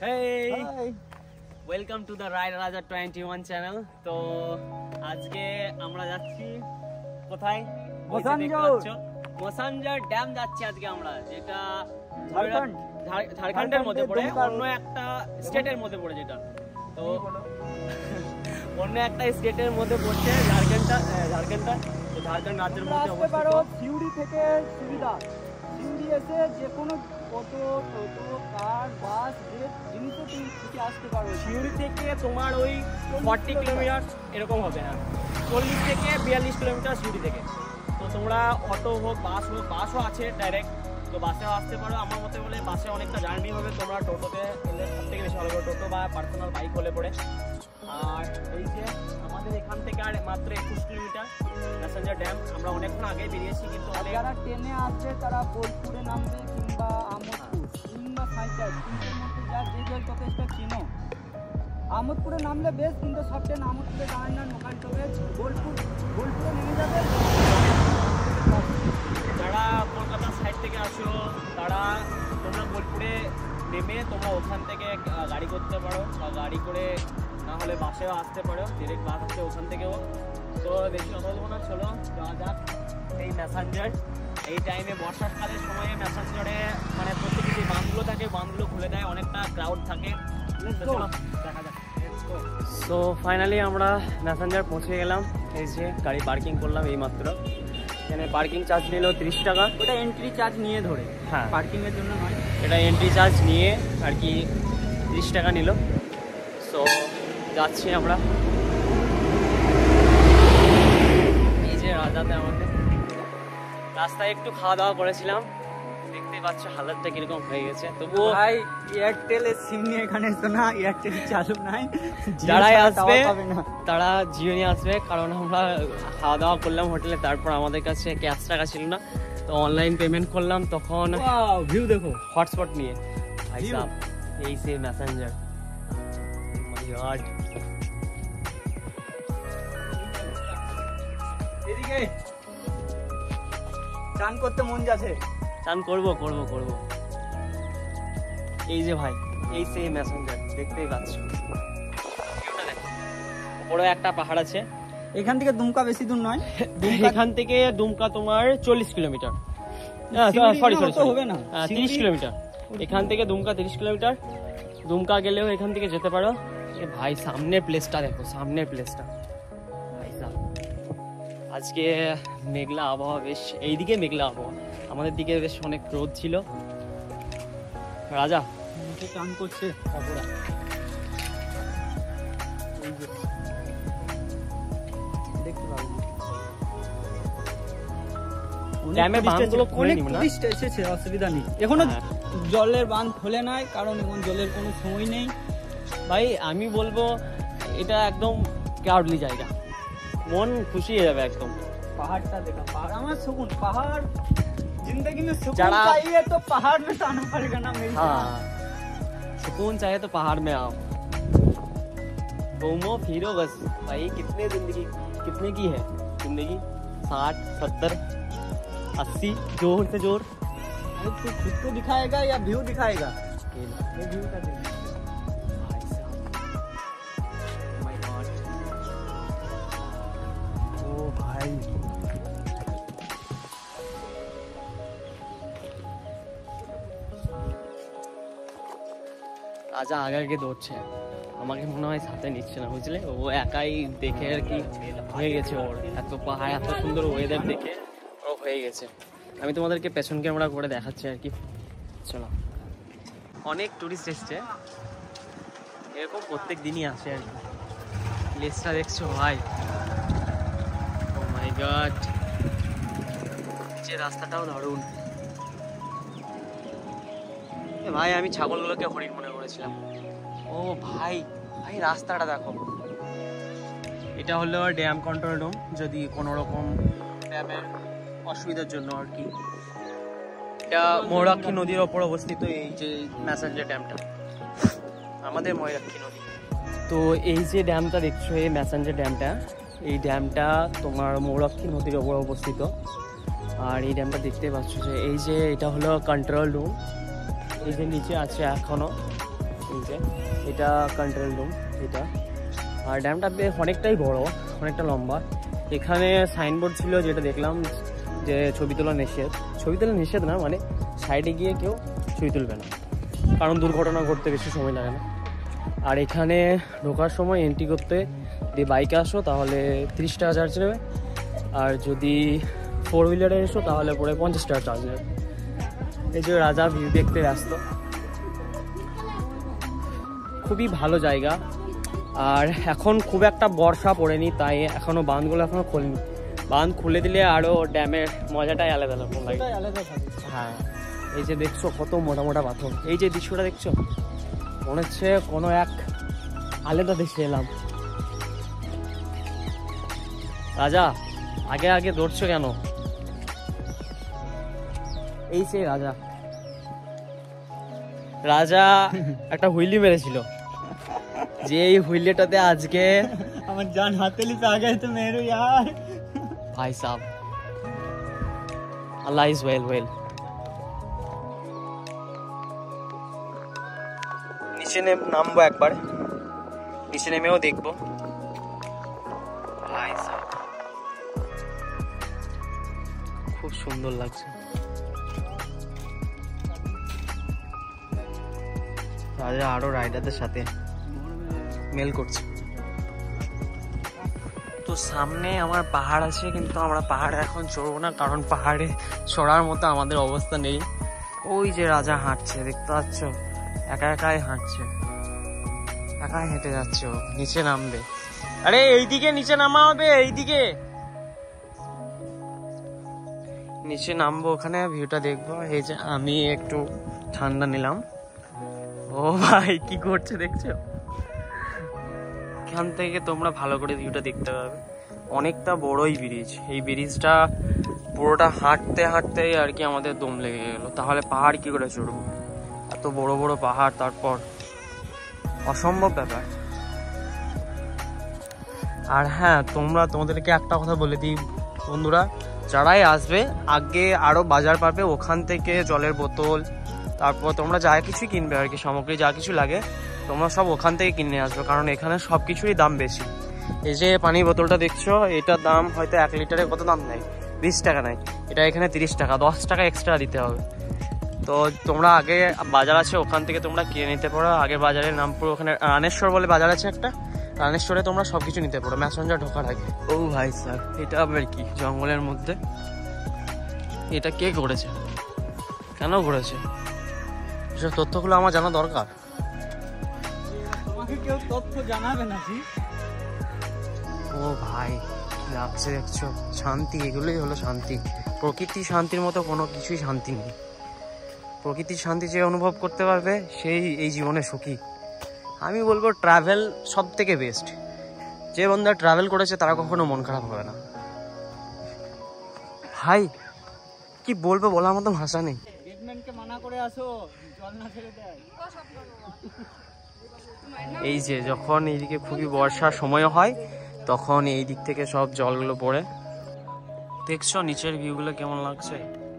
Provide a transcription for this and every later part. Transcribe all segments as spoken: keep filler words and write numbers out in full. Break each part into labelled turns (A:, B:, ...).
A: Hey! Hi. Welcome to the Ride Raja twenty-one channel. তো আজকে আমরা যাচ্ছি কোথায়? মোসানজোর মোসানজোর ড্যাম যাচ্ছি আজকে আমরা, যেটা ঝাড়খণ্ড ঝাড়খণ্ডের মধ্যে পড়ে, অন্য একটা স্টেটের মধ্যে পড়ে, যেটা তো অন্য একটা স্টেটের মধ্যে পড়ছে ঝাড়খণ্ডটা ঝাড়খণ্ডটা তো ঝাড়খণ্ড রাজ্যের মধ্যে অবস্থিত।
B: সিউড়ি থেকে সুবিধা, সিউড়ি এসে যে কোনো অটো, টোটো, কার, বাস, যে জিনিসও তুমি থেকে আসতে পারো।
A: সিউড়ি থেকে তোমার ওই ফর্টি কিলোমিটার এরকম হবে, হ্যাঁ চল্লিশ থেকে বিয়াল্লিশ কিলোমিটার সিউড়ি থেকে। তো তোমরা অটো হোক, বাস হোক, বাসও আছে ডাইরেক্ট, তো বাসেও আসতে পারো। আমার মতে বলে বাসে অনেকটা জার্নি হবে, তোমরা টোটোতে এলে সব থেকে বেশি ভালো হবে, টোটো বা পার্সোনাল বাইক হলে পড়ে। আর এই যে আমাদের এখান থেকে আর মাত্র একুশ কিলোমিটার প্যাসেঞ্জার ড্যাম। আমরা অনেকক্ষণ আগে বেরিয়েছি, কিন্তু
B: যারা ট্রেনে আসবে তারা বোলপুরে নামবে কিংবা আমোদপুর কিংবা সাইটার, তিনটের মধ্যে যা যে জল যথেষ্ট চিনো। আমোদপুরে নামলে বেশ, কিন্তু সব ট্রেন আমোদপুরে দাঁড়ায় না, লোকাল ট্রেন বোলপুর বোলপুরে নেমে যাবে।
A: যারা কলকাতার সাইড থেকে আসো তারা তোমরা বোলপুরে নেমে তোমরা ওখান থেকে গাড়ি করতে পারো, বা গাড়ি করে না হলে বাসেও আসতে পারো, ডিরেক্ট বাস আছে ওখান থেকেও। তো বেশি কথা বলবো না, চলো যাওয়া যাক। এই ম্যাসেঞ্জার এই টাইমে বর্ষাকালের সময়ে ম্যাসেঞ্জারে মানে প্রত্যেকে যে বাঁধগুলো থাকে বাঁধগুলো খুলে দেয়, অনেকটা ক্রাউড থাকে। চলো দেখা যাক। সো ফাইনালি আমরা ম্যাসেঞ্জার পৌঁছে গেলাম। এই যে গাড়ি পার্কিং করলাম এই মাত্র। এখানে পার্কিং চার্জ নিল তিরিশ টাকা।
B: ওটা এন্ট্রি চার্জ নিয়ে ধরে,
A: হ্যাঁ
B: পার্কিংয়ের জন্য নয়,
A: এটা এন্ট্রি চার্জ নিয়ে আর কি তিরিশ টাকা নিল। সো যাচ্ছি আমরা। এই যে রাজাতে আমাদের রাস্তায় একটু খাওয়া দাওয়া করেছিলাম, দেখতে পাচ্ছ হালাতটা কিরকম হয়ে গেছে। তবুও
B: ভাই এয়ারটেলের সিম নিয়ে এখানে এসো না, এয়ারটেল চালু নাই,
A: যারাই আসবে তারা জিও নিয়ে আসবে, কারণ আমরা খাওয়া দাওয়া করলাম হোটেলে, তারপর আমাদের কাছে ক্যাশ টাকা ছিল না, তো অনলাইন পেমেন্ট করলাম। তখন
B: ভিউ দেখো
A: হটস্পট নিয়ে ভাই সাহেব, এই সে ম্যাসেঞ্জার মাই গড।
B: এদিকে চান করতে মন যাচ্ছে,
A: চান করবো করবো করবো। এই যে ভাই এই সে ম্যাসেঞ্জার, দেখতেই পাচ্ছ বড় একটা পাহাড় আছে।
B: এখান থেকে দুমকা বেশি দূর নয়,
A: এখান থেকে দুমকা তোমার চল্লিশ কিলোমিটার, সরি সরি হবে না তিরিশ কিলোমিটার। এখান থেকে দুমকা তিরিশ কিলোমিটার। দুমকা গেলেও এখান থেকে যেতে পারো। ভাই সামনের প্লেসটা দেখো, সামনের প্লেসটা ভাই সাহেব। আজকে মেঘলা আবহাওয়া, বেশ এইদিকে মেঘলা আবহাওয়া, আমাদের দিকে বেশ অনেক রোদ ছিল। রাজা
B: চান করছে কাপড়া, দেখতে পাবো
A: ড্যামের বাঁধগুলো খুলে
B: অনেক টুরিস্ট এসেছে, অসুবিধা নেই। এখনো জলের বাঁধ খোলে নাই, কারণ এখন জলের কোনো সময় নেই।
A: ভাই আমি বলবো এটা একদম ক্রাউডলি জায়গা, মন খুশি হয়ে যাবে একদম।
B: পাহাড়টা দেখা, পাহাড় আমার সুকুন, পাহাড় जिंदगी में सुकून चाहिए तो पहाड़ में तो आना पड़ेगा ना मेरी।
A: हाँ सुकून चाहिए तो पहाड़ में आओ, घूमो फिरो बस। भाई कितने जिंदगी कितने की है जिंदगी, साठ सत्तर अस्सी, जोर से जोर।
B: अरे तू खुद को दिखाएगा या व्यू दिखाएगा? ये व्यू का देख।
A: माय गॉड,
B: ओ भाई
A: রাজা আগে আগে দৌড়ছে, আমাকে মনে হয় সাথে নিচ্ছে না, বুঝলে? ও একাই দেখে আর কি হয়ে গেছে, ওর এত পাহাড় এত সুন্দর ওয়েদার দেখে ও হয়ে গেছে। আমি তোমাদেরকে পেছন ক্যামেরা করে দেখাচ্ছি আর কি। চলো, অনেক টুরিস্ট এসছে, এরকম প্রত্যেক দিনই আসে আর কি। প্লেসটা দেখছো ভাই, ও মাই গড, যে রাস্তাটাও দারুণ। ভাই আমি ছাগলগুলোকে হরিণ মনে করেছিলাম। ও ভাই ভাই রাস্তাটা দেখো, এটা হলো ড্যাম কন্ট্রোল রুম, যদি কোনো রকম ড্যামের অসুবিধার জন্য আর কি। এটা ময়ূরাক্ষী নদীর ওপর অবস্থিত এই যে ম্যাসেঞ্জার ড্যামটা, আমাদের ময়ূরাক্ষী নদী। তো এই যে ড্যামটা দেখছো, এই ম্যাসেঞ্জার ড্যামটা, এই ড্যামটা তোমার ময়ূরাক্ষী নদীর ওপর অবস্থিত। আর এই ড্যামটা দেখতে পাচ্ছ যে এই যে এটা হলো কন্ট্রোল রুম, এই যে নিচে আছে এখনো এই যে এটা কন্ট্রোল রুম এটা। আর ড্যামটা বেশ অনেকটাই বড়, অনেকটা লম্বা। এখানে সাইনবোর্ড ছিল যেটা দেখলাম যে ছবি তোলা নিষেধ। ছবি তোলা নিষেধ না, মানে সাইডে গিয়ে কেউ ছবি তুলবে না, কারণ দুর্ঘটনা ঘটতে বেশি সময় লাগে না। আর এখানে ঢোকার সময় এন্ট্রি করতে যদি বাইকে আসো তাহলে তিরিশ টাকা চার্জ নেবে, আর যদি ফোর হুইলারে এসো তাহলে পরে পঞ্চাশ টাকা চার্জ নেবে। এই যে রাজা ভিউ দেখতে ব্যস্ত, খুবই ভালো জায়গা। আর এখন খুব একটা বর্ষা পড়েনি, তাই এখনও বাঁধগুলো এখনও খোলেনি। বাঁধ খুলে দিলে আরও ড্যামের মজাটাই আলাদা রকম লাগে। হ্যাঁ, এই যে দেখছো কত মোটা মোটা পাথর, এই যে দৃশ্যটা দেখছো মনে হচ্ছে কোনো এক আলাদা দেশে এলাম। রাজা আগে আগে দৌড়ছো কেন? এই সে রাজা। রাজা একটা হুইলি মেরেছিল, যে এই হুইলিটাতে আজকে
B: আমার জান হাতেলি পে আ গয়ে তো মেরো यार
A: ভাই সাহেব। All is well well. নিচে নামবো একবার, নিচে নেমেও দেখবো। ভাই সাহেব খুব সুন্দর লাগছে। রাজা আরো রাইডারদের সাথে মেল করছে। তো সামনে আমার পাহাড় আছে, কিন্তু আমরা পাহাড়ে এখন চড়বো না, কারণ পাহাড়ে চড়ার মতো আমাদের অবস্থা নেই। ওই যে রাজা হাঁটছে, দেখতে পাচ্ছ, একা একাই হাঁটছে, একাই হেঁটে যাচ্ছে। ও নিচে নামবে। আরে এইদিকে নিচে নামা হবে, এইদিকে নিচে নামবো, ওখানে ভিউটা দেখবো। এই যে আমি একটু ঠান্ডা নিলাম। ও ভাই কি করছে দেখছো? এখান থেকে তোমরা ভালো করে ভিউটা দেখতে পাবে। অনেকটা বড়ই ব্রিজ, এই ব্রিজটা পুরোটা হাঁটতে হাঁটতে আর কি আমাদের দম লেগে গেল। তাহলে পাহাড় কি করে চড়বো? এত বড় বড় পাহাড়, তারপর অসম্ভব ব্যাপার। আর হ্যাঁ, তোমরা তোমাদেরকে একটা কথা বলে দিই বন্ধুরা, যারাই আসবে আগে আরো বাজার পাবে, ওখান থেকে জলের বোতল, তারপর তোমরা যা কিছু কিনবে আর কি, সামগ্রী যা কিছু লাগে তোমরা সব ওখান থেকে কিনে আসবে, কারণ এখানে সব কিছুরই দাম বেশি। এই যে পানির বোতলটা দেখছো, এটার দাম হয়তো এক লিটারে কত দাম নেয়, বিশ টাকা নেয়, এটা এখানে তিরিশ টাকা, দশ টাকা এক্সট্রা দিতে হবে। তো তোমরা আগে বাজার আছে ওখান থেকে তোমরা কিনে নিতে পারো। আগে বাজারের নাম পুরো ওখানে রানেশ্বর বলে বাজার আছে একটা, রানেশ্বরে তোমরা সব কিছু নিতে পারো ম্যাসেঞ্জার ঢোকার আগে। ও ভাই স্যার, এটা আবার কি জঙ্গলের মধ্যে? এটা কে করেছে, কেন করেছে, এসব তথ্যগুলো আমার জানা দরকার।
B: তোমাকে কেউ তথ্য জানাবে না জি।
A: ও ভাই কি লাগছে দেখছো, শান্তি, এগুলোই হলো শান্তি। প্রকৃতি শান্তির মতো কোনো কিছুই শান্তি নেই। প্রকৃতির শান্তি যে অনুভব করতে পারবে সেই এই জীবনে সুখী। আমি বলবো ট্রাভেল সব থেকে বেস্ট। যে বন্ধু ট্রাভেল করেছে তারা কখনো মন খারাপ হবে না। ভাই কি বলবো, বলার মতো ভাষা নেই।
B: গেটম্যানকে মানা করে আসো, জল না ছেড়ে দেয়।
A: এই যে যখন এইদিকে খুবই বর্ষার সময় হয় তখন এই দিক থেকে সব জলগুলো পড়ে। দেখছো নিচের ভিউগুলো কেমন লাগছে?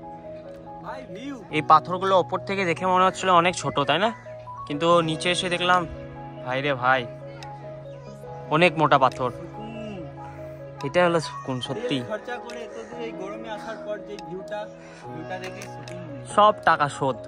A: এই পাথরগুলো ওপর থেকে দেখে মনে হচ্ছিল অনেক ছোট, তাই না? কিন্তু নিচে এসে দেখলাম ভাই রে ভাই, অনেক মোটা পাথর। এটা হলো সুকুন সত্যি।
B: খরচা করে এত দূর এই গরমে আসার পর যে ভিউটা ভিউটা দেখে
A: সব টাকা শোধ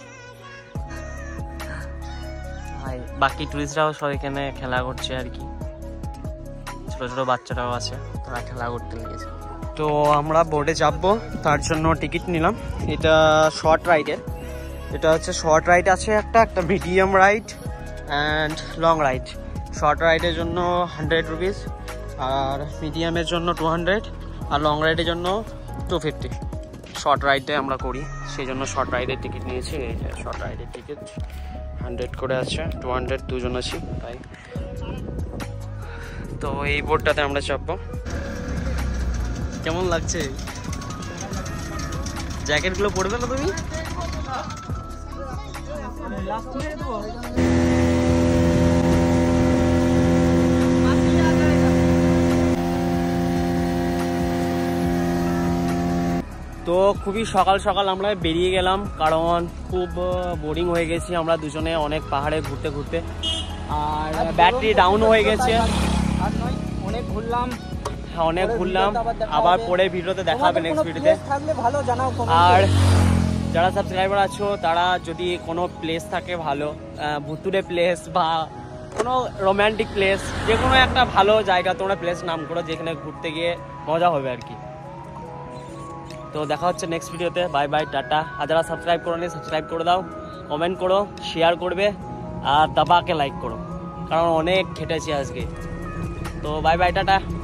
A: ভাই। বাকি টুরিস্টরাও সব এখানে খেলা করছে আর কি, ছোট ছোট বাচ্চারাও আছে, তারা খেলা করতে লেগেছে। তো আমরা বোর্ডে চাপবো, তার জন্য টিকিট নিলাম। এটা শর্ট রাইডের, এটা হচ্ছে শর্ট রাইড আছে একটা, একটা medium ride and long ride. Short রাইডের জন্য হান্ড্রেড রুপিস, আর মিডিয়ামের জন্য টু হান্ড্রেড, আর লং রাইডের জন্য টু ফিফটি। শর্ট রাইডে আমরা করি সেই জন্য শর্ট রাইডের টিকিট নিয়েছি। এই যে শর্ট রাইডের টিকিট হান্ড্রেড করে আছে, টু হান্ড্রেড দুজন আছি তাই। তো এই বোর্ডটাতে আমরা চাপবো। কেমন লাগছে? জ্যাকেটগুলো পরবে না তুমি? তো তো খুবই সকাল সকাল আমরা বেরিয়ে গেলাম, কারণ খুব বোরিং হয়ে গেছি আমরা দুজনে অনেক পাহাড়ে ঘুরতে ঘুরতে, আর ব্যাটারি ডাউন হয়ে গেছে।
B: আর নয়, অনেক ঘুরলাম,
A: হ্যাঁ অনেক ঘুরলাম, আবার পরে ভিডিওতে দেখা হবে নেক্সট ভিডিওতে।
B: থাকলে ভালো জানাও।
A: আর যারা সাবস্ক্রাইবার আছো তারা যদি কোনো প্লেস থাকে ভালো, ভুতুরে প্লেস বা কোনো রোম্যান্টিক প্লেস, যে কোনো একটা ভালো জায়গা তোমরা প্লেস নাম করো যেখানে ঘুরতে গিয়ে মজা হবে আর কি। তো দেখা হচ্ছে নেক্সট ভিডিওতে, বাই বাই, টাটা। আর যারা সাবস্ক্রাইব করো নি সাবস্ক্রাইব করে দাও, কমেন্ট করো, শেয়ার করবে আর দাবাকে লাইক করো, কারণ অনেক খেটেছি আজকে। তো বাই বাই, টাটা।